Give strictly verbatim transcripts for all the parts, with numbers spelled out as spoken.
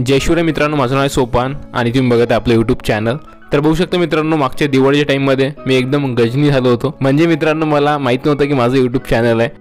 जय शिवराय मित्रांनो, माझं नाव आहे सोपान आणि तुम्ही बघत आहे आपलं यूट्यूब चॅनल। तर बघू शकता मित्रांनो, मागच्या दिवाळीच्या टाईममध्ये मी एकदम गजनी झालो होतो। म्हणजे मित्रांनो, मला माहित नव्हतं की माझं यूट्यूब चॅनल आहे।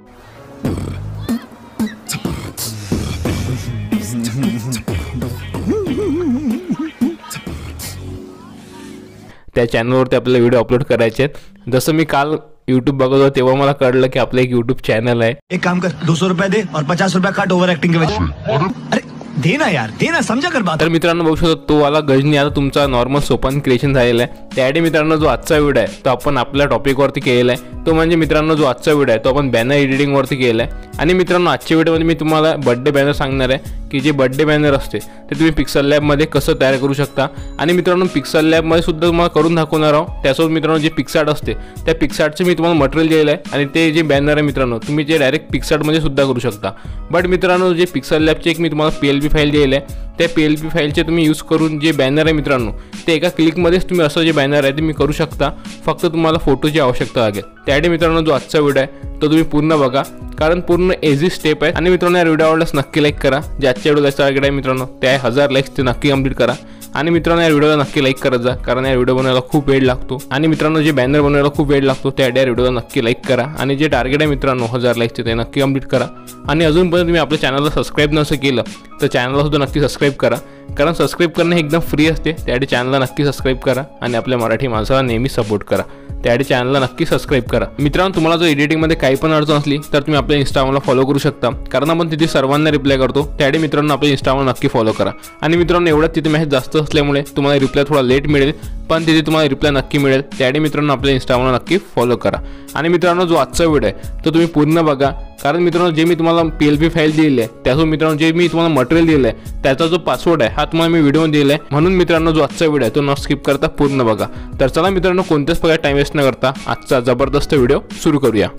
त्या चॅनलवरती आपल्याला व्हिडिओ अपलोड करायचे आहेत। जसं मी काल यूट्यूब बघत होतो तेव्हा मला कळलं की आपलं एक यूट्यूब चॅनल आहे। एक काम कर, दो सौ रुपये दे और पचास रुपये काट ओवर एक्टिंग के वजह। अरे देना यार, देना, समझा कर बात। तर मित्रांनो बघू शकतो तो वाला गजनी आता तुमचा नॉर्मल सोपान क्रिएशन झालेला आहे। त्यासाठी मित्रांनो जो आजचा व्हिडिओ आहे तो आपण आपल्या टॉपिकवरती केलेला आहे। तो म्हणजे मित्रांनो जो आजचा व्हिडिओ आहे तो आपण बॅनर एडिटिंगवरती केलेला आहे। आणि मित्रांनो आजच्या व्हिडिओमध्ये मी तुम्हाला बर्थडे बॅनर सांगणार आहे की जे बर्थडे बॅनर असते ते तुम्ही पिक्सल लॅबमध्ये कसं तयार करू शकता। आणि मित्रांनो पिक्सल लॅबमध्ये सुद्धा तुम्हाला करून दाखवणार आहोत। त्यासोबत मित्रांनो जे पिक्सार्ट असते त्या पिक्सार्टचे मी तुम्हाला मटेरियल दिलेलं आहे आणि ते जे बॅनर आहे मित्रांनो तुम्ही जे डायरेक्ट पिक्सार्टमध्ये सुद्धा करू शकता। बट मित्रांनो जे पिक्सल लॅबचे एक मी तुम्हाला पी एल पी फाईल दिलेलं आहे, त्या पी एल पी फाईलचे तुम्ही यूज करून जे बॅनर आहे मित्रांनो ते एका क्लिकमध्येच तुम्ही असं जे बॅनर आहे ते मी करू शकता। फक्त तुम्हाला फोटोची आवश्यकता लागेल। त्यासाठी मित्रांनो जो आजचा व्हिडिओ आहे तो तुम्ही पूर्ण बघा, कारण पूर्ण इझी स्टेप आहे। आणि मित्रांनो या व्हिडिओ आवडल्यास नक्की लाईक करा। जे आजच्या व्हिडिओचा टार्गेट आहे मित्रांनो ते आहे हजार लाईक्स, ते नक्की कंप्लीट करा। आणि मित्रांनो या व्हिडिओला नक्की लाईक करत जा, कारण या व्हिडिओ बनवायला खूप वेळ लागतो। आणि मित्रांनो जे बॅनर बनवायला खूप वेळ लागतो त्यासाठी या व्हिडिओला नक्की लाईक करा। आणि जे टार्गेट आहे मित्रांनो हजार लाईक्सचे ते नक्की कंप्लीट करा। आणि अजूनपर्यंत तुम्ही आपल्या चॅनलला सबस्क्राईब नसं केलं तर चॅनलला सुद्धा नक्की सबस्क्राईब करा, कारण सबस्क्राईब करणे हे एकदम फ्री असते। त्यासाठी चॅनलला नक्की सबस्क्राईब करा आणि आपल्या मराठी माणसाला नेहमी सपोर्ट करा। त्यासाठी चॅनलला नक्की सबस्क्राईब करा। मित्रांनो तुम्हाला जर एडिटिंगमध्ये काही पण अडचण असली तर तुम्ही आपल्या इंस्टाग्रामला फॉलो करू शकता, कारण आपण तिथे सर्वांना रिप्लाय करतो। त्यासाठी मित्रांनो आपल्या इंस्टाग्रामला नक्की फॉलो करा। आणि मित्रांनो एवढ्यात तिथे मेसेज जास्त असल्यामुळे तुम्हाला रिप्लाय थोडा लेट मिळेल, पण तिथे तुम्हाला रिप्लाय नक्की मिळेल। त्यासाठी मित्रांनो आपल्या इंस्टाग्रामला नक्की फॉलो करा। आणि मित्रांनो जो आजचा व्हिडिओ आहे तो तुम्ही पूर्ण बघा, कारण मित्रांनो जे मी तुम्हाला पी एल पी फाईल दिलेली आहे त्यासोबत मित्रांनो जे मी तुम्हाला मटेरियल दिलं आहे त्याचा जो पासवर्ड आहे हा तुम्हाला मी व्हिडिओमध्ये दिला आहे। म्हणून मित्रांनो जो आजचा व्हिडिओ आहे तो न स्किप करता पूर्ण बघा। तर चला मित्रांनो कोणत्याच प्रकारे टाइम वेस्ट न करता आजचा जबरदस्त व्हिडिओ सुरू करूया।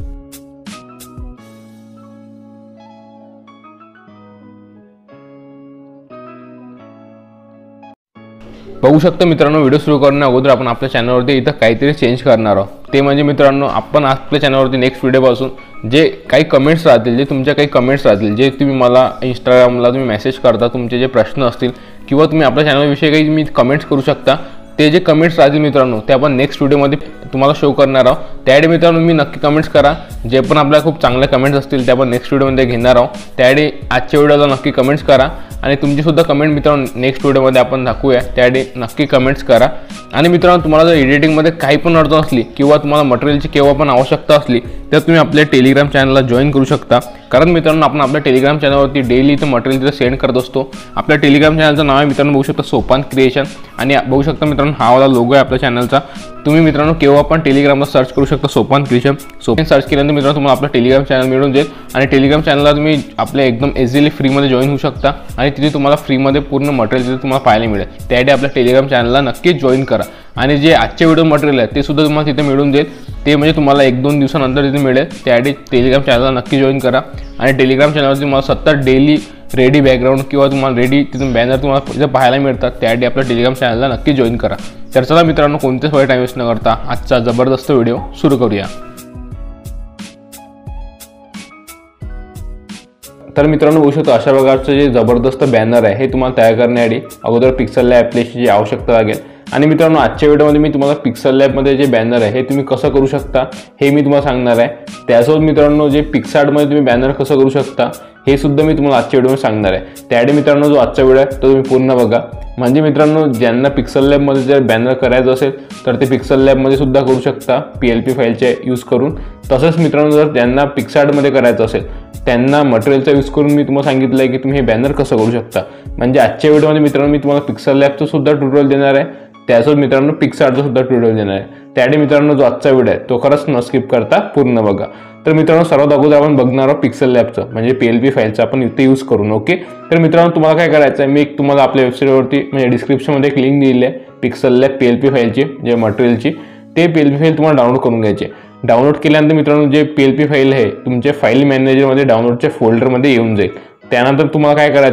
बघू शकता मित्रांनो व्हिडिओ सुरू करण्या अगोदर आपण आपल्या चॅनलवरती इथं काहीतरी चेंज करणार आहोत। ते म्हणजे मित्रांनो आपण आपल्या चॅनलवरती नेक्स्ट व्हिडिओपासून जे काही कमेंट्स राहतील, जे तुमच्या काही कमेंट्स राहतील, जे तुम्ही मला इंस्टाग्रामला तुम्ही मेसेज करता, तुमचे जे प्रश्न असतील किंवा तुम्ही आपल्या चॅनलविषयी काही मी कमेंट्स करू शकता, ते जे कमेंट्स राहतील मित्रांनो ते आपण नेक्स्ट व्हिडिओमध्ये तुम्हाला शो करणार आहोत। त्यासाठी मित्रांनो मी नक्की कमेंट्स करा। जे पण आपल्या खूप चांगल्या कमेंट्स असतील ते आपण नेक्स्ट व्हिडिओमध्ये घेणार आहोत। त्यासाठी आजच्या व्हिडिओला नक्की कमेंट्स करा आणि तुमची सुद्धा कमेंट मित्रांनो नेक्स्ट व्हिडिओमध्ये आपण दाखवूया। त्यासाठी नक्की कमेंट्स करा। आणि मित्रांनो तुम्हाला जर एडिटिंगमध्ये काही पण अडचण असली किंवा तुम्हाला मटेरियलची केव्हा पण आवश्यकता असली तर तुम्ही आपल्या टेलिग्राम चॅनलला जॉईन करू शकता, कारण मित्रांनो आपण आपल्या टेलिग्राम चॅनलवरती डेली इथं मटेरियल तिथं सेंड करत असतो। आपल्या टेलिग्राम चॅनलचं नाव आहे मित्रांनो बघू शकता सोपान क्रिएशन, आणि बघू शकता मित्रांनो हा वाला लोगो आहे आपल्या चॅनलचा। तुम्ही मित्रांनो केव्हा पण टेलिग्रामला सर्च करू शकता सोपान क्रिएशन। सोपान सर्च केल्यानंतर मित्रांनो तुम्हाला आपलं टेलिग्राम चॅनल मिळून जाईल आणि टेलिग्राम चॅनलला तुम्ही आपल्या एकदम इझिली फ्रीमध्ये जॉईन होऊ शकता आणि तिथे तुम्हाला फ्रीमध्ये पूर्ण मटेरियल तिथे तुम्हाला पाहायला मिळेल। त्यासाठी आपल्या टेलिग्राम चॅनलला नक्कीच जॉईन करा। आणि जे आजचे व्हिडिओ मटेरियल आहे ते सुद्धा तुम्हाला तिथे मिळून जाईल, ते म्हणजे तुम्हाला एक दोन दिवसानंतर तिथे मिळेल। त्यासाठी टेलिग्राम चॅनलला नक्की जॉईन करा। आणि टेलिग्राम चॅनलवरती तुम्हाला सतत डेली रेडी बॅकग्राऊंड किंवा तुम्हाला रेडी तिथून बॅनर तुम्हाला तिथे पाहायला मिळतात। त्यासाठी आपल्या टेलिग्राम चॅनलला नक्की जॉईन करा। तर चला मित्रांनो कोणत्याच वेळ टाइम वेस्ट न करता आजचा जबरदस्त व्हिडिओ सुरू करूया। तर मित्रांनो बघू शकता अशा प्रकारचं जे जबरदस्त बॅनर आहे हे तुम्हाला तयार करण्यासाठी अगोदर पिक्सल लॅब ॲप्लिकेशनची आवश्यकता लागेल। आणि मित्रांनो आजच्या व्हिडिओमध्ये मी तुम्हाला पिक्सल लॅबमध्ये जे बॅनर आहे हे तुम्ही कसं करू शकता हे मी तुम्हाला सांगणार आहे। त्यासोबत मित्रांनो जे पिक्सार्टमध्ये तुम्ही बॅनर कसं करू शकता हे सुद्धा मी तुम्हाला आजच्या व्हिडिओमध्ये सांगणार आहे। त्यासाठी मित्रांनो जो आजचा व्हिडिओ आहे तो तुम्ही पूर्ण बघा, म्हणजे मित्रांनो ज्यांना पिक्सल लॅबमध्ये जर बॅनर करायचं असेल तर ते पिक्सल लॅबमध्ये सुद्धा करू शकता पी एल पी फाईलचे यूज करून। तसंच मित्रांनो जर ज्यांना पिक्सार्टमध्ये करायचं असेल त्यांना मटेरियलचा यूज करून मी तुम्हाला सांगितलं आहे की तुम्ही हे बॅनर कसं करू शकता। म्हणजे आजच्या व्हिडिओमध्ये मित्रांनो मी तुम्हाला पिक्सल लॅबचं सुद्धा ट्युटोरियल देणार आहे, त्यासोबत मित्रांनो पिक्सार्टचं सुद्धा ट्युटोरियल देणार आहे। त्यासाठी मित्रांनो जो आजचा व्हिडिओ आहे तो खरंच न स्किप करता पूर्ण बघा। तर मित्रांनो सर्वात अगोदर आपण बघणार आहोत पिक्सल लॅबचं म्हणजे पी एल पी फाईलचं आपण इथे यूज करून। ओके, तर मित्रांनो तुम्हाला काय करायचं आहे, मी एक तुम्हाला आपल्या वेबसाईटवरती म्हणजे डिस्क्रिप्शनमध्ये एक लिंक दिली आहे pixel lab P L P फाईलची जे मटेरियलची, ते पी एल पी फाईल तुम्हाला डाउनलोड करून घ्यायचे। डाउनलोड केल्यानंतर मित्रांनो J P L P file आहे तुमच्या फाईल मॅनेजरमध्ये डाउनलोडच्या फोल्डरमध्ये येऊन जाईल। त्यानंतर तुम्हाला काय करायचं आहे,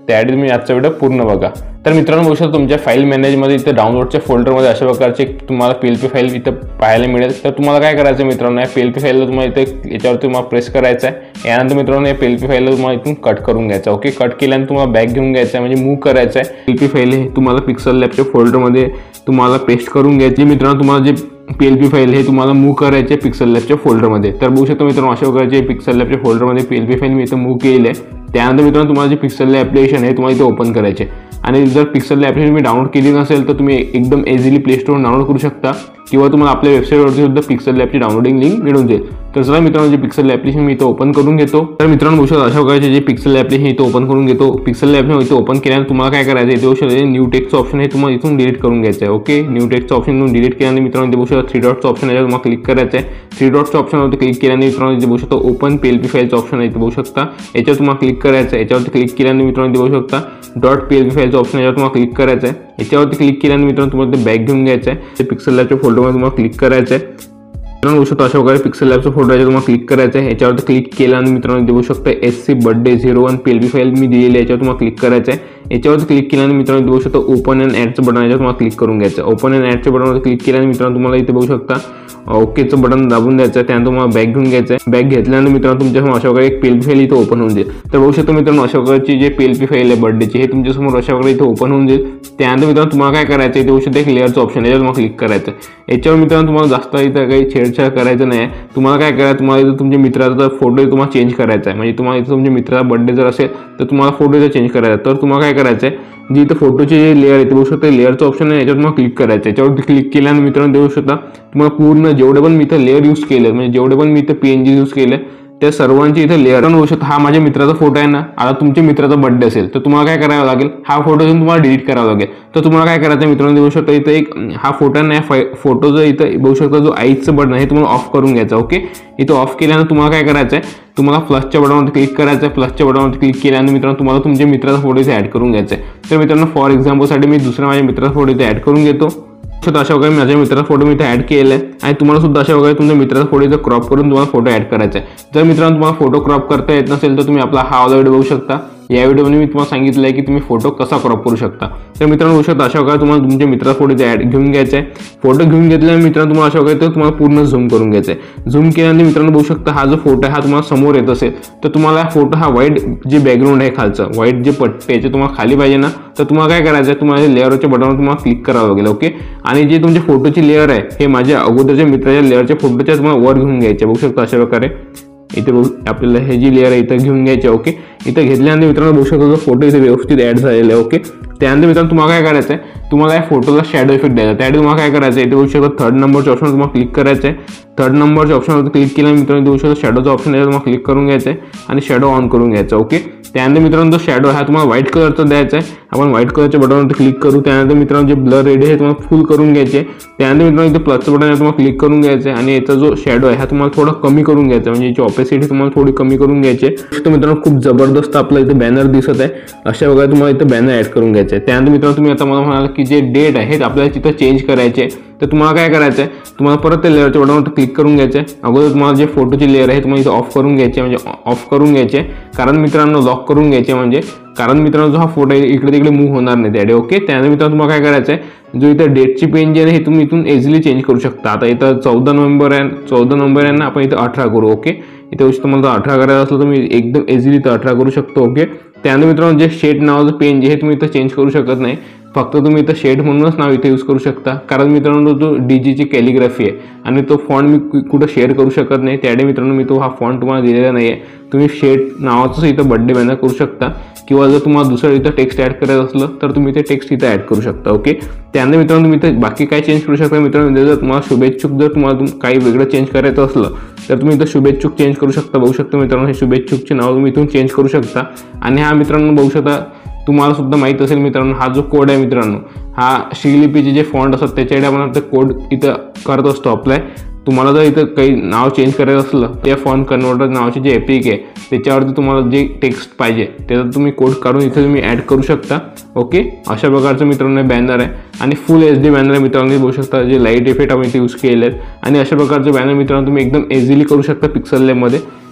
त्याआधी तुम्ही आजचा व्हिडिओ पूर्ण बघा. तर मित्रांनो बघू शकता तुमच्या फाईल मॅनेजमध्ये इथं डाउनलोडच्या फोल्डरमध्ये अशा प्रकारचे तुम्हाला पी एल पी फाईल इथं पाहायला मिळेल. तर तुम्हाला काय करायचं आहे मित्रांनो, या पी एल पी फाईलला तुम्हाला इथे याच्यावर तुम्हाला प्रेस करायचं आहे. यानंतर मित्रांनो या पी एल पी फाईलला तुम्हाला इथून कट करून घ्यायचं. ओके, कट केल्यानंतर तुम्हाला बॅक घेऊन घ्यायचं आहे, म्हणजे मूव्ह करायचं आहे. पी एल पी फाईल हे तुम्हाला पिक्सल लॅबच्या फोल्डरमध्ये तुम्हाला पेस्ट करून घ्यायची. मित्रांनो तुम्हाला J P L P file हे तुम्हाला मूव्ह करायचे पिक्सल लॅबच्या फोल्डरमध्ये. तर बघू शकता मित्रांनो अशा प्रकारचे पिक्सल लॅबच्या फोल्डरमध्ये पी एल पी फाईल मी इथं मूव्ह केलेलं आहे. त्यानंतर मित्रांनो तुम्हाला जे पिक्सल लॅब ॲप्लिकेशन आहे तुम्हाला इथे ओपन करायचे. आणि जर पिक्सल लॅब ॲप्लिकेशन तुम्ही डाउनलोड केली नसेल तर तुम्ही एकदम इझिली प्ले स्टोरवरून डाउनलोड करू शकता, किंवा तुम्हाला आपल्या वेबसाईटवरती सुद्धा पिक्सल लॅबची डाउनलोडिंग लिंक मिळून जाईल. तर चला मित्रांनो जे पिक्सल ॲप्लिकेशन मी इथं ओपन करून घेतो. तर मित्रांनो बघू शकता अशा प्रकारचे जे पिक्सल ॲप्लिकेशन इथं ओपन करून घेतो. पिक्सल ॲप्लिकेशन इथं ओपन केल्यानंतर तुम्हाला काय करायचं आहे, इथे बघू शकता न्यू टेक्स्टचं ऑप्शन आहे, तुम्हाला इथून डिलीट करून घ्यायचं आहे. ओके, न्यू टेक्स्टचं ऑप्शन इथून डिलीट केल्यानंतर मित्रांनो इथे बघू शकता थ्री डॉटचं ऑप्शन आहे, तुम्हाला क्लिक करायचं आहे. थ्री डॉटचं ऑप्शनवरती क्लिक केल्याने मित्रांनो इथे बघू शकता ओपन पी एल पी फाईलचं ऑप्शन आहे, इथे बघू शकता याच्यावर तुम्हाला क्लिक करायचं आहे. याच्यावरती क्लिक केल्याने मित्रांनो इथे बघू शकता डॉट पी एल पी फाईलचं ऑप्शन याच्यावर तुम्हाला क्लिक करायचं आहे. याच्यावरती क्लिक केल्याने मित्रांनो तुम्हाला ते बॅक घेऊन घ्यायचं आहे. ते पिक्सल लॅबच्या फोल्डरमध्ये तुम्हाला क्लिक करायचं आहे. मित्रांनो बघू शकता अशा प्रकारे पिक्सल लॅबचं फोल्डर आहे तुम्हाला क्लिक करायचं आहे. याच्यावरती क्लिक केल्यानंतर मित्रांनो बघू शकता S C birthday zero one P L P file मी दिलेली आहे, याच्यावर तुम्हाला क्लिक करायचं आहे. याच्यावरती क्लिक केल्यानंतर मित्रांनो बघू शकता ओपन अँड ॲडचं बटन याच्यावर तुम्हाला क्लिक करून घ्यायचं आहे. ओपन अँड ॲडच्या बटनवर क्लिक केल्यानंतर मित्रांनो तुम्हाला इथे बघू शकता ओकेचं बटन दाबून द्यायचं आहे. त्यानंतर तुम्हाला बॅक घेऊन घ्यायचं आहे. बॅक घेतल्यानंतर मित्रांनो तुमच्यासमोर अशा प्रकारे एक पी एल पी फाईल इथे ओपन होऊन जाईल. तर बघू शकता मित्रांनो अशा प्रकारची J P L P file आहे बर्थडेची हे तुमच्यासमोर अशा प्रकारे इथे ओपन होऊन जाईल. त्यानंतर मित्रांनो तुम्हाला काय करायचं आहे, इथे बघू शकता एक लेअरचं ऑप्शन आहे, याच्यावर तुम्हाला क्लिक करायचं आहे. याच्यावर मित्रांनो तुम्हाला जास्त इथं काही छेडछाड करायचं नाही. तुम्हाला काय करायचं, तुम्हाला इथं तुमच्या मित्राचा फोटो तुम्हाला चेंज करायचा आहे. म्हणजे तुम्हाला इथं तुमच्या मित्राचा बर्थडे जर असेल तर तुम्हाला फोटो इथं चेंज करायचा आहे. तर तुम्हाला काय करायचं आहे, जी इथं फोटोचे जे लेअर आहे ते बघू शकता लेअरचं ऑप्शन आहे, याच्यावर तुम्हाला क्लिक करायचं आहे. याच्यावरती क्लिक केल्यानंतर मित्रांनो बघू शकता तुम्हाला पूर्ण जेवढे पण मी इथं लेअर यूज केले, म्हणजे जेवढे पण मी इथं पी एन जी यूज केले त्या सर्वांची इथे लेअर होऊ शकता. हा माझ्या मित्राचा फोटो आहे ना, आता तुमच्या मित्राचा बर्थडे असेल तर तुम्हाला काय करावं लागेल, हा फोटो घेऊन तुम्हाला डिलीट करावा लागेल. तर तुम्हाला काय करायचं मित्रांनो बघू शकता इथं एक हा फोटो नाही, फोटोचं इथं बघू शकता जो आईचं बटन आहे हे तुम्हाला ऑफ करून घ्यायचं. ओके, इथं ऑफ केल्यानंतर तुम्हाला काय करायचं आहे, तुम्हाला प्लसच्या बटनवरती क्लिक करायचं आहे. प्लसच्या बटनवरती क्लिक केल्यानंतर मित्रांनो तुम्हाला तुमच्या मित्राचा फोटो इथे ॲड करून घ्यायचा आहे. तर मित्रांनो फॉर एक्झाम्पलसाठी मी दुसऱ्या माझ्या मित्राचा फोटो इथे ॲड करून घेतो. तर अशा प्रकारे माझ्या मित्राचा फोटो मी इथे ॲड केलेला आहे. आणि तुम्हाला सुद्धा अशा प्रकारे तुमच्या मित्राचा फोटो इथं क्रॉप करून तुम्हाला फोटो ॲड करायचा आहे. जर मित्रांनो तुम्हाला फोटो क्रॉप करता येत नसेल तर तुम्ही आपला हा वाला व्हिडिओ बघू शकता. या व्हिडिओमध्ये मी तुम्हाला सांगितलं आहे की तुम्ही फोटो कसा क्रॉप करू शकता. तर मित्रांनो बघू शकता अशा प्रकारे तुम्हाला तुमच्या मित्राचा फोटो इथे ॲड घेऊन घ्यायचा आहे. फोटो घेऊन घेतल्यानंतर मित्रांनो तुम्हाला अशा प्रकारे तुम्हाला पूर्ण झूम करून घ्यायचं आहे. झूम केल्यानंतर मित्रांनो बघू शकता हा जो फोटो आहे हा तुम्हाला समोर येत असेल तर तुम्हाला फोटो हा व्हाईट जे बॅकग्राऊंड आहे खालचं व्हाईट जे पट्टे याचे तुम्हाला खाली पाहिजे ना, तर तुम्हाला काय करायचं आहे, तुम्हाला लेअरच्या बटनवर तुम्हाला क्लिक करावं लागेल. ओके, आणि जे तुमच्या फोटोची लेअर आहे हे माझ्या अगोदरच्या मित्राच्या लेअरच्या फोटोच्या तुम्हाला वर घेऊन घ्यायचे. बघू शकता अशा प्रकारे इथे बघू आपल्याला हे जी लेअर आहे इथं घेऊन घ्यायची. ओके, इथं घेतल्यानंतर मित्रांनो बघू शकता जो फोटो इथे व्यवस्थित ॲड झालेला आहे. ओके, त्यानंतर मित्रांनो तुम्हाला काय करायचं आहे, तुम्हाला या फोटोला शॅडो इफेक्ट द्यायचा. त्यासाठी तुम्हाला काय करायचं आहे, इथे बघू शकता थर्ड नंबरच्या ऑप्शन तुम्हाला क्लिक करायचं आहे. थर्ड नंबरच्या ऑप्शनवर क्लिक केल्यानंतर मित्रांनो बघू शकता शॅडोचा ऑप्शन आहे तुम्हाला क्लिक करून घ्यायचं आहे आणि शॅडो ऑन करून घ्यायचा. ओके, त्यानंतर मित्रांनो जो शॅडो हा तुम्हाला व्हाईट कलरचा द्यायचा आहे. आपण व्हाईट कलरच्या बटनवरती क्लिक करू. त्यानंतर मित्रांनो जे ब्लर रेड आहे हे तुम्हाला फुल करून घ्यायचे. त्यानंतर मित्रांनो इथे प्लसचं बटन आहे तुम्हाला क्लिक करून घ्यायचं आहे आणि याचा जो शॅडो आहे हा तुम्हाला थोडा कमी करून घ्यायचा, म्हणजे याची ऑपेसिटी तुम्हाला थोडी कमी करून घ्यायची आहे. तर मित्रांनो खूप जबरदस्त आपला इथे बॅनर दिसत आहे. अशा प्रकारे तुम्हाला इथे बॅनर ॲड करून घ्यायचं आहे. त्यानंतर मित्रांनो तुम्ही आता मला म्हणाल की जे डेट आहे हे आपल्याला तिथं चेंज करायचे आहे. तर तुम्हाला काय करायचं आहे, तुम्हाला परत त्या लेअरच्या बटनवर क्लिक करून घ्यायचं आहे. अगोदर तुम्हाला जे फोटोची लेअर आहे तुम्हाला इथे ऑफ करून घ्यायची, म्हणजे ऑफ करून घ्यायचे. कारण मित्रांनो लॉक करून घ्यायचे, म्हणजे कारण मित्रांनो जो हा फोटो आहे इकडे तिकडे मूव्ह होणार नाही त्याकडे. ओके, त्यानंतर मित्रांनो तुम्हाला काय करायचं आहे, जो इथं डेटची पेन जी आहे हे तुम्ही इथून इझिली चेंज करू शकता. आता इथं चौदा नोव्हेंबर आहे, चौदा नोव्हेंबर आहे ना, आपण इथं अठरा करू. ओके, इथे तुम्हाला अठरा करायचं असलं तर मी एकदम इझिली इथं अठरा करू शकतो. ओके, त्यानंतर मित्रांनो जे शेड नावाचं पेन जे हे तुम्ही इथं चेंज करू शकत नाही, फक्त तुम्ही इथं शेड म्हणूनच नाव इथे यूज करू शकता. कारण मित्रांनो जो डी जीची कॅलिग्राफी आहे आणि तो फॉन्ट मी कुठं शेअर करू शकत नाही, त्यामुळे मित्रांनो मी तो हा फॉन्ट तुम्हाला दिलेला नाही आहे. तुम्ही शेड नावाचंच इथं बर्थडे बॅनर करू शकता, किंवा जर तुम्हाला दुसरं इथं टेक्स्ट ॲड करायचं असलं तर तुम्ही ते टेक्स्ट इथं ॲड करू शकता. ओके, त्यानंतर मित्रांनो तुम्ही इथं बाकी काय चेंज करू शकता. मित्रांनो जर तुम्हाला शुभेच्छुक जर तुम्हाला काही वेगळं चेंज करायचं असलं तर तुम्ही इथं शुभेच्छुक चेंज करू शकता. बघू शकता मित्रांनो हे शुभेच्छुकचे नाव तुम्ही इथून चेंज करू शकता. आणि हा मित्रांनो बघू शकता तुम्हाला सुद्धा माहीत असेल मित्रांनो हा जो कोड आहे मित्रांनो हा श्रीलिपीचे जे फॉन्ट असतात त्याच्याकडे आपण ते कोड इथं करत असतो अप्लाय. तुम्हाला जर इथं काही नाव चेंज करायचं असलं त्या फॉन्ट कन्वर्टर नावाचे जे एपिक आहे त्याच्यावरती तुम्हाला जे टेक्स्ट पाहिजे त्याचा तुम्ही कोड काढून इथे तुम्ही ॲड करू शकता. ओके, अशा प्रकारचं मित्रांनो बॅनर आहे आणि फुल एच डी बॅनर मित्रांनो बघू शकता. जे लाईट इफेक्ट आपण इथे यूज केले आहेत आणि अशा प्रकारचे बॅनर मित्रांनो तुम्ही एकदम इझिली करू शकता पिक्सल लॅबमध्ये.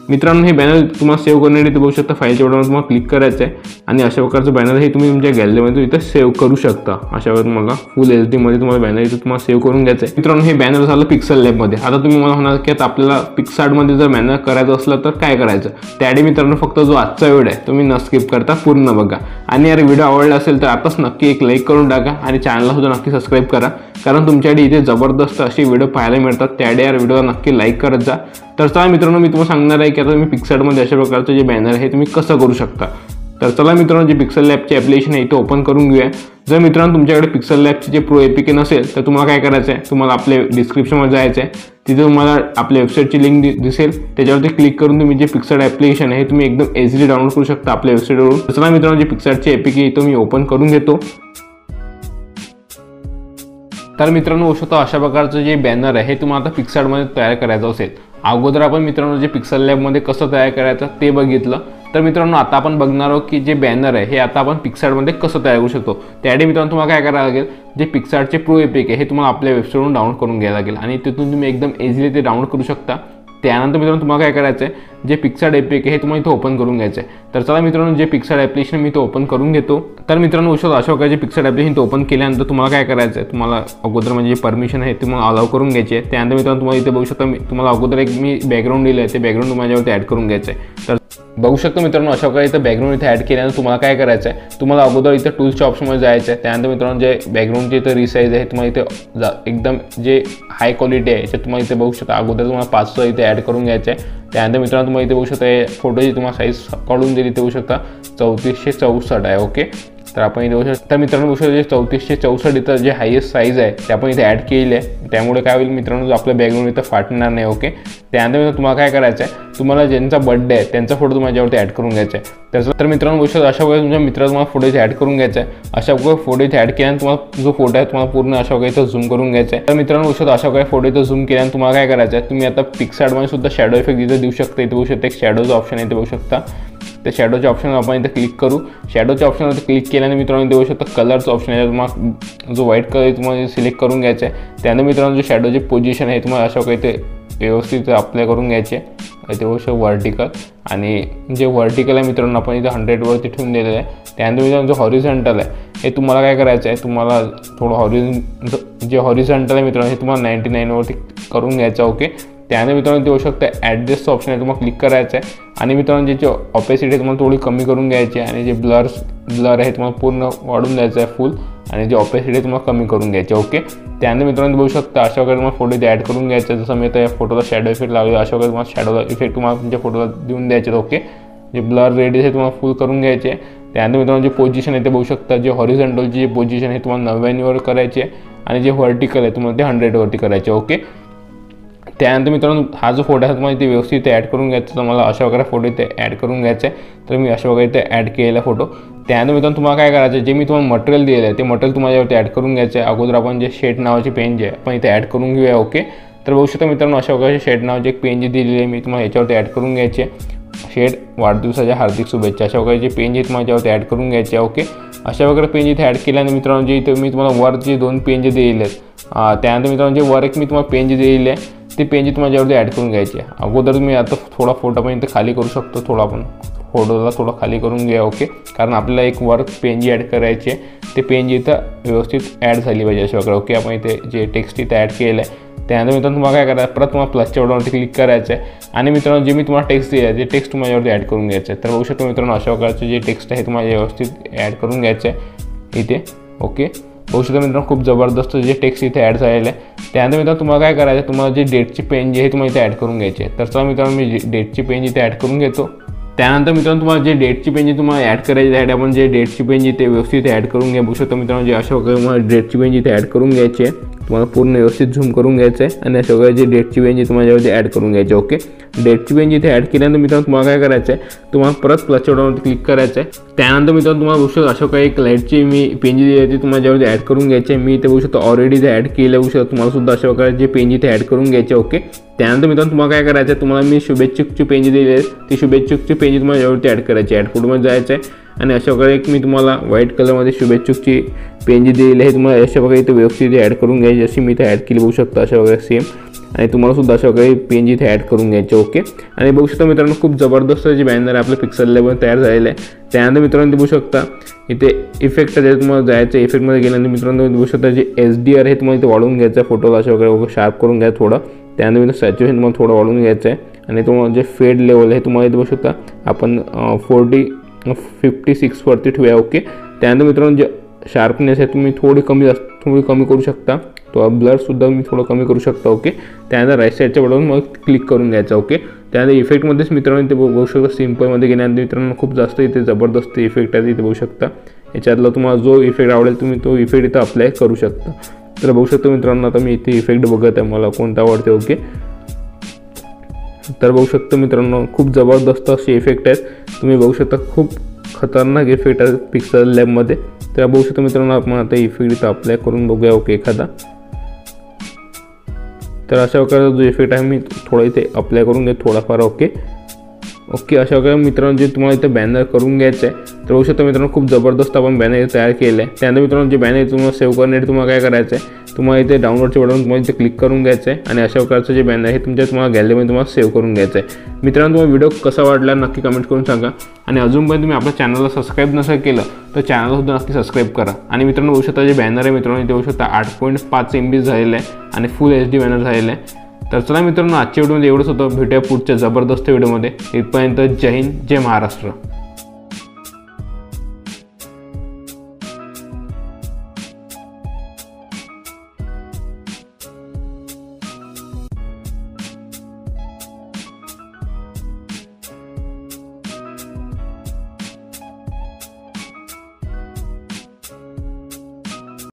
मित्रांनो हे बॅनर तुम्हाला सेव्ह करण्यासाठी बघू शकता फाईलच्या बटनवर तुम्हाला क्लिक करायचं आहे आणि अशा प्रकारचं बॅनर हे तुम्ही तुमच्या गॅलरीमध्ये इथं सेव्ह करू शकता। अशा वेळेस तुम्हाला फुल एच डी मध्ये तुम्हाला बॅनर इथं तुम्हाला सेव्ह करून घ्यायचं आहे। मित्रांनो हे बॅनर झालं पिक्सल लॅबमध्ये। आता तुम्ही मला म्हणाल की आता आपल्याला पिक्सार्टमध्ये जर बॅनर करायचं असलं तर काय करायचं, त्यासाठी मित्रांनो फक्त जो आजचा व्हिडिओ आहे तुम्ही न स्किप करता पूर्ण बघा आणि यार व्हिडिओ आवडला असेल तर आताच नक्की एक लाईक करून टाका आणि चॅनलला सुद्धा नक्की सबस्क्राईब करा, कारण तुमच्यासाठी इथे जबरदस्त असे व्हिडिओ पाहायला मिळतात। त्यासाठी यार व्हिडिओला नक्की लाईक करत जा। तर चला मित्रांनो मी तुम्हाला सांगणार आहे की आता तुम्ही पिक्सार्टमध्ये अशा प्रकारचं जे बॅनर आहे तुम्ही कसं करू शकता। तर चला मित्रांनो जे पिक्सल लॅबचे ॲप्लिकेशन आहे इथे ओपन करून घेऊया। जर मित्रांनो तुमच्याकडे पिक्सल लॅबचे जे प्रो एपीके नसेल तर तुम्हाला काय करायचं आहे, तुम्हाला आपल्या डिस्क्रिप्शनमध्ये जायचं आहे, तिथे तुम्हाला आपल्या वेबसाईटची लिंक दिसेल, त्याच्यावरती क्लिक करून तुम्ही जे पिक्सार्ट ॲप्लिकेशन आहे तुम्ही एकदम इझिली डाउनलोड करू शकता आपल्या वेबसाईटवरून। तर चला मित्रांनो जे पिक्सार्टचे एपीके इथं मी ओपन करून घेतो। तर मित्रांनो होऊ शकतो अशा प्रकारचं जे बॅनर आहे हे तुम्हाला आता पिक्सार्टमध्ये तयार करायचं असेल। अगोदर आपण मित्रांनो जे पिक्सल लॅबमध्ये कसं तयार करायचं ते बघितलं, तर मित्रांनो आता आपण बघणार आहोत की जे बॅनर आहे हे आता आपण पिक्सार्टमध्ये कसं तयार करू शकतो। त्यासाठी मित्रांनो तुम्हाला काय करावं लागेल, जे पिक्सार्टचे प्रो एपीके हे तुम्हाला आपल्या वेबसाईटवरून डाउनलोड करून घ्यायला लागेल आणि तिथून तुम्ही एकदम इझिली ते डाउनलोड करू शकता। त्यानंतर मित्रांनो तुम्हाला काय करायचं आहे, जे पिक्सार्ट एपीके हे तुम्हाला इथं ओपन करून घ्यायचं आहे। तर चला मित्रांनो जे पिक्सार्ट ॲप्लिकेशन मी इथं ओपन करून घेतो। तर मित्रांनो अशा अशा प्रकारचे पिक्सार्ट ॲप्लिकेशन ओपन केल्यानंतर तुम्हाला काय करायचं आहे, तुम्हाला अगोदर म्हणजे परमिशन आहे तुम्हाला अलाउ करून घ्यायची आहे। त्यानंतर मित्रांनो तुम्हाला इथे बघू शकता तुम्हाला अगोदर एक मी बॅकग्राऊंड दिलं आहे, ते बॅकग्राऊंड माझ्यावरती ॲड करून घ्यायचं आहे। तर बघू शकतो मित्रांनो अशा प्रकारे इथं बॅकग्राऊंड इथे ॲड केल्यानंतर तुम्हाला काय करायचं आहे, तुम्हाला अगोदर इथं टूल्सच्या ऑप्शनमध्ये जायचं आहे। त्यानंतर मित्रांनो जे बॅकग्राऊंडचे इथं रिसाईज आहे तुम्हाला इथे एकदम जे हाय क्वालिटी आहे याच्यात तुम्हाला इथे बघू शकता अगोदर तुम्हाला पाचशे इथे ॲड करून घ्यायचं आहे। त्यानंतर मित्रांनो तुम्हाला इथे बघू शकता फोटोची तुम्हाला साईज काढून दिली, इथे बघू शकता चौतीसशे चौसष्ट आहे। ओके, तर आपण इथे बघू शकता। तर मित्रांनो बघू शकता जे चौतीसशे चौसष्ट इथं जे हायेस्ट साईज आहे ते आपण इथे ॲड केलेली आहे, त्यामुळे काय होईल मित्रांनो जो आपलं बॅकग्राऊंड इथं फाटणार नाही। ओके, त्यानंतर तुम्हाला काय करायचं आहे, तुम्हाला ज्यांचा बर्थडे आहे त्यांचा फोटो तुम्हाला याच्यावरती ॲड करून घ्यायचा आहे। त्याचं तर मित्रांनो बघू शकता अशा प्रकारे तुमच्या मित्राचा तुम्हाला फोटो इथे ॲड करून घ्यायचा आहे। अशा प्रकारे फोटो इथे ॲड केल्यानंतर तुम्हाला जो फोटो आहे तुम्हाला पूर्ण अशा प्रकारे इथं झूम करून घ्यायचा आहे। तर मित्रांनो बघू शकता अशा प्रकारे फोटो इथं झूम केल्यानंतर तुम्हाला काय करायचं आहे, तुम्ही आता पिक्सार्टमध्ये सुद्धा शॅडो इफेक्ट इथं देऊ शकता। इथे बघू शकता एक शॅडोचं ऑप्शन आहे, इथे बघू शकता त्या शॅडोच्या ऑप्शनवर आपण इथं क्लिक करू। शॅडोच्या ऑप्शनवरती क्लिक केल्याने मित्रांनो इथे बघू शकता कलरचं ऑप्शन आहे, तुम्हाला जो व्हाईट कलर तुम्हाला सिलेक्ट करून घ्यायचा आहे। त्यानंतर मित्रांनो जे शॅडोची पोझिशन आहे तुम्हाला अशा प्रकारे इथे व्यवस्थित अप्लाय करून घ्यायचे। इथे बघू शकता व्हर्टिकल आणि जे व्हर्टिकल आहे मित्रांनो आपण इथे हंड्रेडवरती ठेवून दिलेलं आहे। त्यानंतर मित्रांनो जो हॉरिझॉन्टल आहे हे तुम्हाला काय करायचं आहे, तुम्हाला थोडं हॉरिझॉन जे हॉरिझॉन्टल आहे मित्रांनो हे तुम्हाला नाईंटी नाईनवरती करून घ्यायचं। ओके, त्यानंतर मित्रांनो देऊ शकता ॲडजस्टचं ऑप्शन आहे तुम्हाला क्लिक करायचं आहे आणि मित्रांनो ज्याची ऑपेसिटी आहे तुम्हाला थोडी कमी करून घ्यायची आहे आणि जे ब्लर ब्लर आहे तुम्हाला पूर्ण वाढून द्यायचं आहे फुल आणि जे ऑपेसिटी आहे तुम्हाला कमी करून घ्यायची। ओके, त्यानंतर मित्रांनो बघू शकता अशा प्रकारे तुम्हाला फोटो इथे ॲड करून घ्यायचं। जसं मी त्या फोटोला शॅडो इफेक्ट लावला अशा प्रकारे तुम्हाला शॅडो इफेक्ट तुम्हाला तुमच्या फोटोला देऊन द्यायचे। ओके, जे ब्लर रेडियस आहे तुम्हाला फुल करून घ्यायचे। त्यानंतर मित्रांनो जे पोझिशन आहे ते बघू शकता जे हॉरिझॉन्टलची जी पोझिशन आहे तुम्हाला नव्याण्णववर करायची आहे आणि जे व्हर्टिकल आहे तुम्हाला ते हंड्रेडवरती करायचे। ओके, त्यानंतर मित्रांनो हा जो फोटो आहे तुम्हाला इथे व्यवस्थित ॲड करून घ्यायचा। तर मला अशा प्रकारे फोटो इथे ॲड करून घ्यायचा आहे, तर मी अशा प्रकारे इथे ॲड केलेला फोटो। त्यानंतर मित्रांनो तुम्हाला काय करायचं आहे, जे मी तुम्हाला मटेरियल दिलेलं आहे ते मटेरियल तुम्हाला यावरती ॲड करून घ्यायचं आहे। अगोदर आपण जे शेड नावाची पेन जे आहे आपण इथे ॲड करून घेऊया। ओके, तर बघू शकता मित्रांनो अशा प्रकारे शेड नावाची एक पेन जी दिलेली आहे मी तुम्हाला याच्यावरती ॲड करून घ्यायची। शेड वाढदिवसाच्या हार्दिक शुभेच्छा अशा प्रकारे जे पेन जे तुम्हाला याच्यावरती ॲड करून घ्यायचे। ओके, अशा प्रकारे पेन इथे ॲड केल्याने मित्रांनो जे इथे मी तुम्हाला वर जे दोन पेन जे दिलेले आहेत त्यानंतर मित्रांनो जे वर एक मी तुम्हाला पेन जे दिलेली आहे ते पेन जी तुम्हाला याच्यावरती ॲड करून घ्यायची आहे। अगोदर मी आता थोडा फोटो पण इथे खाली करू शकतो, थोडा आपण फोटोला थोडं खाली करून घ्या। ओके, कारण आपल्याला एक वर पेन जी ॲड करायची आहे ते पेन जी इथं व्यवस्थित ॲड झाली पाहिजे अशा प्रकारे। ओके, आपण इथे जे टेक्स्ट इथे ॲड केलं आहे त्यानंतर मित्रांनो तुम्हाला काय करायचं, परत तुम्हाला प्लसच्या बटनवरती क्लिक करायचं आहे आणि मित्रांनो जे मी तुम्हाला टेक्स्ट दिलं आहे ते टेक्स्ट तुम्हाला यावरती ॲड करून घ्यायचं आहे। तर बघू शकतो मित्रांनो अशा प्रकारचं जे टेक्स्ट आहे तुम्हाला व्यवस्थित ॲड करून घ्यायचं आहे इथे। ओके, बघू शकता मित्रांनो खूप जबरदस्त जे टेक्स्ट इथे ॲड झालेलं आहे। त्यानंतर मित्रांनो तुम्हाला काय करायचं, तुम्हाला जे डेटची पेन जी आहे तुम्हाला इथे ॲड करून घ्यायची आहे। तर चला मित्रांनो मी डेटची पेन इथे ॲड करून घेतो। त्यानंतर मित्रांनो तुम्हाला जे डेटची पेन जी तुम्हाला ॲड करायची आहे आपण जे डेटची पेन जी ते व्यवस्थित ॲड करून घ्या। बघू शकता मित्रांनो जे अशा प्रकारे तुम्हाला डेटची पेन जी इथे ॲड करून घ्यायची आहे, तुम्हाला पूर्ण व्यवस्थित झूम करून घ्यायचं आहे आणि अशा प्रकारे जे डेटची पेन जी तुम्हाला यावरती ॲड करून घ्यायची। ओके, डेटची पेन जी इथे ॲड केल्यानंतर मित्रांनो तुम्हाला काय करायचं आहे, तुम्हाला परत प्लसच्या बटनवरती क्लिक करायचं आहे। त्यानंतर मित्रांनो तुम्हाला बघू शकता अशा काही एक लाईटची मी पेन जी आहे ती तुम्हाला यावरती ॲड करून घ्यायची आहे। मी इथे बघू शकतो ऑलरेडी ते ॲड केलं बघू शकता तुम्हाला सुद्धा अशा प्रकारे जे पेन जी इथे ॲड करून घ्यायचे। ओके, त्यानंतर मित्रांनो तुम्हाला काय करायचं आहे, तुम्हाला मी शुभेच्छुकची पेन जी दिली आहे ती शुभेच्छुकची पेन जी तुम्हाला यावरती ॲड करायची। ॲड फोटोमध्ये जायचं आहे आणि अशा प्रकारे एक मी तुम्हाला व्हाईट कलरमध्ये शुभेच्छुकची पेन जी दिलेली आहे तुम्हाला अशा प्रकारे इथे व्यवस्थित ॲड करून घ्यायची, जशी मी इथे ॲड केली बघू शकता अशा प्रकारे सेम। आणि तुम्हाला सुद्धा अशा काही पी एन जी इथे ॲड करून घ्यायचे. ओके, आणि बघू शकता मित्रांनो खूप जबरदस्त जे बॅनर आहे आपल्या पिक्सल लॅबवर तयार झालेलं आहे. त्यानंतर मित्रांनो ते बघू शकता इथे इफेक्ट आहे, तुम्हाला जायचं इफेक्टमध्ये गेल्यानंतर मित्रांनो बघू शकता जे एच डी आर आहे तुम्हाला इथे वाढवून घ्यायचं आहे, फोटोला अशा वगैरे शार्प करून घ्या थोडं. त्यानंतर मित्रांनो सॅच्युरेशन तुम्हाला थोडं वाढवून घ्यायचं आहे. आणि तुम्हाला जे फेड लेवल आहे तुम्हाला इथे बघू शकता आपण फोर्टी फिफ्टी सिक्सवरती ठेवूया. ओके, त्यानंतर मित्रांनो जे शार्पनेस आहे तुम्ही थोडी कमी जास्त थोडी कमी करू शकता, तो ब्लरसुद्धा मी थोडं कमी करू शकता. ओके, त्यानंतर राईट साईडच्या बटन मग क्लिक करून घ्यायचं. ओके, त्यानंतर इफेक्टमध्येच मित्रांनो इथे बघू शकता सिम्पलमध्ये गेल्यानंतर मित्रांनो खूप जास्त इथे जबरदस्त इफेक्ट आहे इथे बघू शकता. याच्यातला तुम्हाला जो इफेक्ट आवडेल तुम्ही तो इफेक्ट इथं अप्लाय करू शकता. तर बघू शकता मित्रांनो आता मी इथे इफेक्ट बघत आहे मला कोणता आवडते. ओके, तर बघू शकता मित्रांनो खूप जबरदस्त असे इफेक्ट आहेत, तुम्ही बघू शकता खूप खतरनाक इफेक्ट आहेत पिक्सल लॅबमध्ये. तर बघू शकता मित्रांनो आपण आता इफेक्ट इथं अप्लाय करून बघूया. ओके, एखादा तर अशा प्रकारचा जो इफेक्ट आहे मी थोडा इथे अप्लाय करून घेतो थोडाफार. ओके ओके अशा प्रकारे मित्रांनो जे तुम्हाला इथे बॅनर करून घ्यायचं आहे तर बघू शकता मित्रांनो खूप जबरदस्त आपण बॅनर तयार केलं आहे. त्यानंतर मित्रांनो जे बॅनर तुम्हाला सेव्ह करण्यासाठी तुम्हाला काय करायचं आहे, तुम्हाला इथे डाउनलोडचे बटन तुम्हाला इथे क्लिक करून घ्यायचं आहे आणि अशा प्रकारचं जे बॅनर आहे तुमच्या तुम्हाला गॅलरीमध्ये तुम्हाला सेव्ह करून घ्यायचं आहे. मित्रांनो तुम्हाला व्हिडिओ कसा वाटला नक्की कमेंट करून सांगा आणि अजूनपर्यंत तुम्ही आपल्या चॅनलला सबस्क्राईब नसेल केलं तर चॅनलसुद्धा नक्की सबस्क्राईब करा. आणि मित्रांनो बघू शकता जे बॅनर आहे मित्रांनो इथे बघू शकता आठ पॉईंट पाच एम बी झालेलं आहे आणि फुल एच डी बॅनर झालेलं आहे. तर चला मित्रांनो आजच्या व्हिडिओमध्ये एवढंच होतं, भेटूया पुढच्या जबरदस्त व्हिडिओमध्ये. इथपर्यंत जय हिंद, जय महाराष्ट्र.